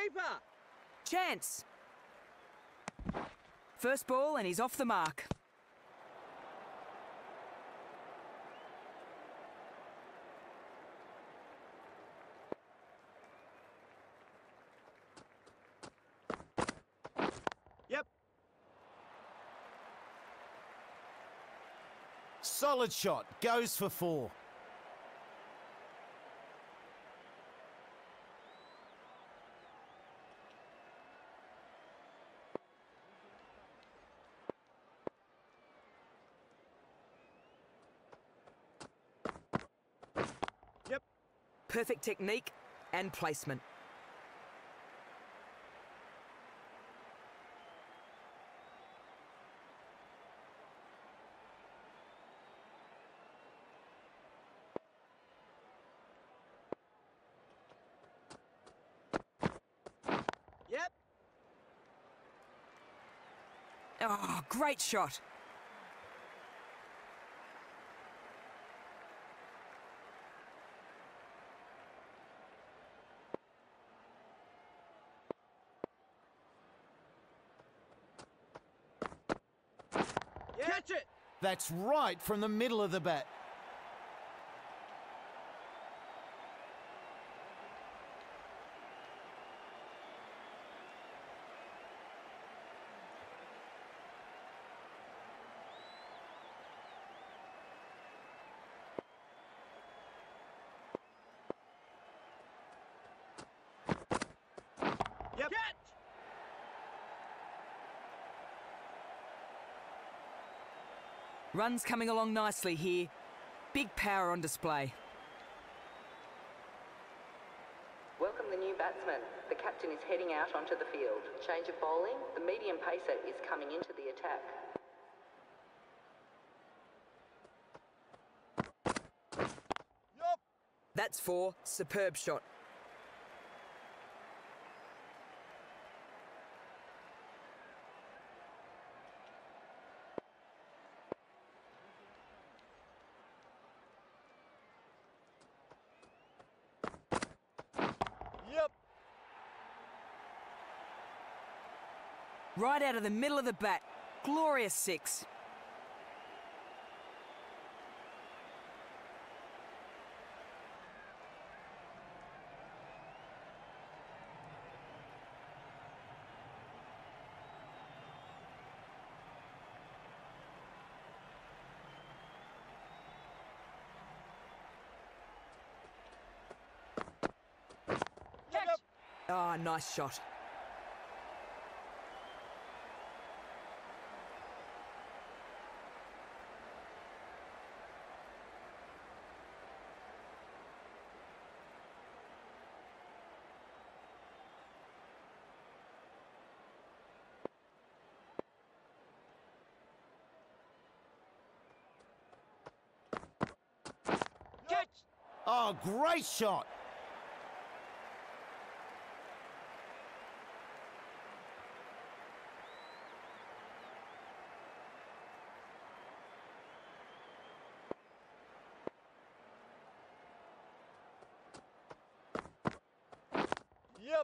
Keeper! Chance! First ball and he's off the mark. Yep. Solid shot. Goes for 4. Yep. Perfect technique and placement. Yep. Oh, great shot. Yep. Catch it! That's right from the middle of the bat. Yep. Catch! Runs coming along nicely here. Big power on display. Welcome the new batsman. The captain is heading out onto the field. Change of bowling. The medium pacer is coming into the attack. Yup. That's 4. Superb shot. Yep. Right out of the middle of the bat. Glorious 6. Yep. Ah, nice shot. Catch! Oh, great shot. Yep.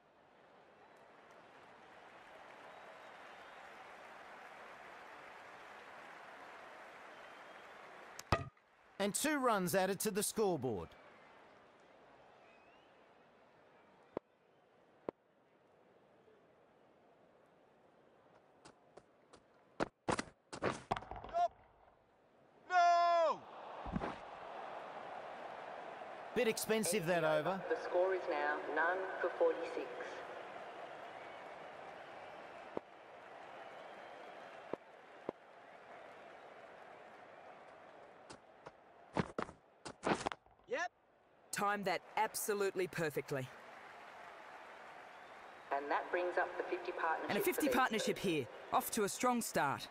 And 2 runs added to the scoreboard. Yup. No! Bit expensive that over. The score is now none for 46. Yep. Timed that absolutely perfectly. And that brings up the 50 partnership. And a 50 for these partnership two. here. Off to a strong start.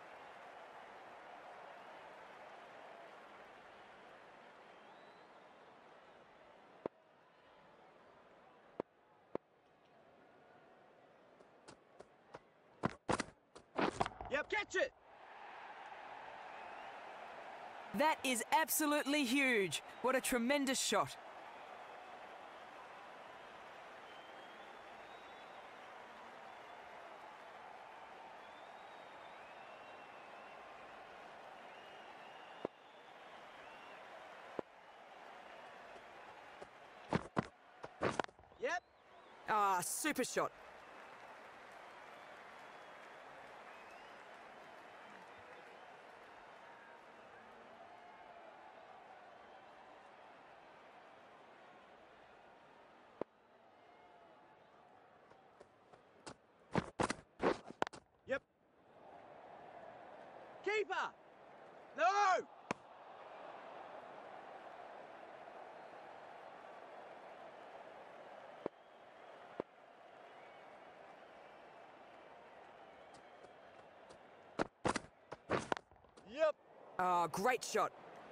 Yep. Catch it! That is absolutely huge. What a tremendous shot. Ah, super shot. Yep. Keeper! No! Yep. Ah, great shot.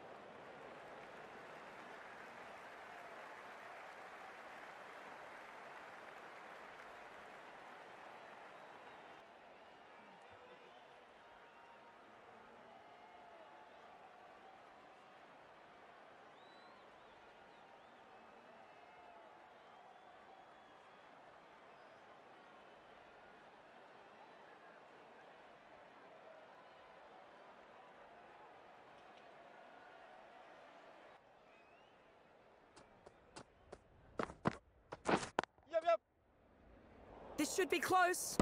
Yep, yep. This should be close.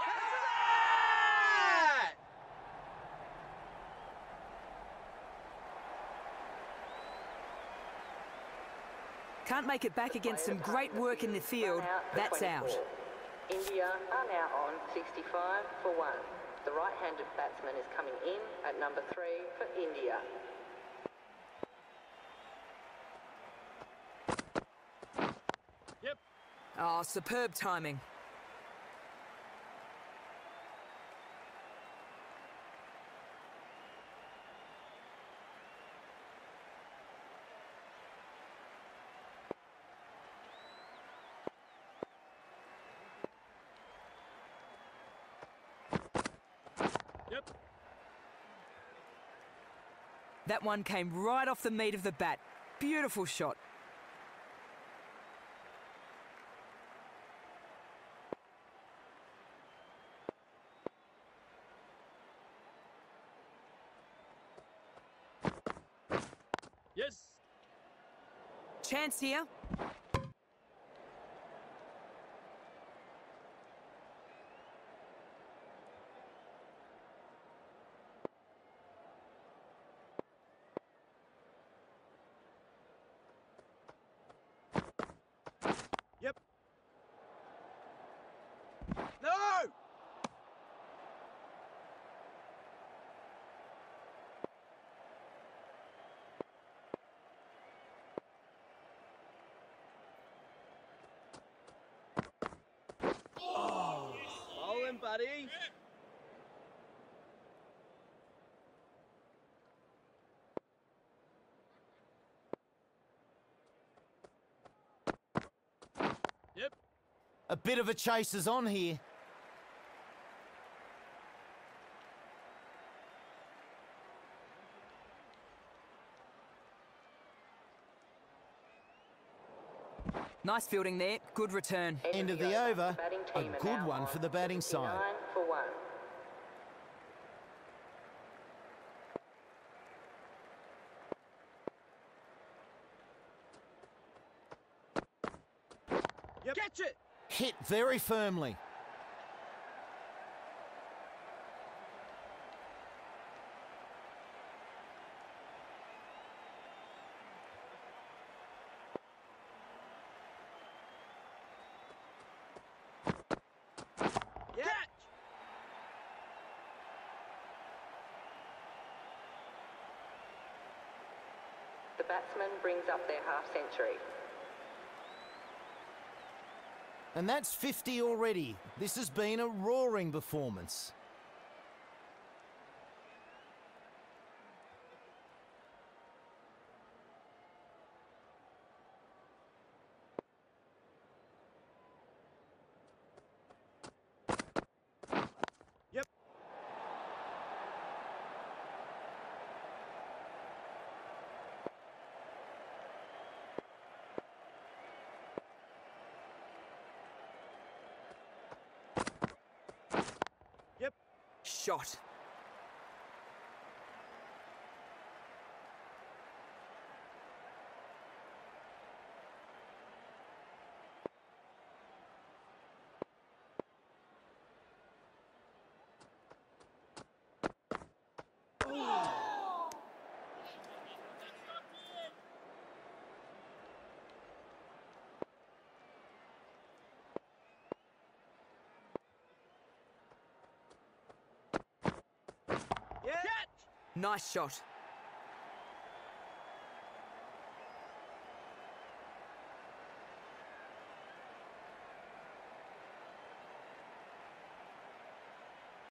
That! Can't make it back against some great work in the field. That's out. India are now on 65 for 1. The right-handed batsman is coming in at number 3 for India. Yep. Oh, superb timing. Yep. That one came right off the meat of the bat. Beautiful shot. Yes. Chance here. Yep. No! Oh, bowling, buddy. Yep. A bit of a chase is on here. Nice fielding there. Good return. End of the over. Batting A team are good now one on for the batting side. 59 for 1. Yep. Catch it! Hit very firmly. Yep. Catch! The batsman brings up their half-century. And that's 50 already. This has been a roaring performance. Yep. Yep. Shot. Nice shot.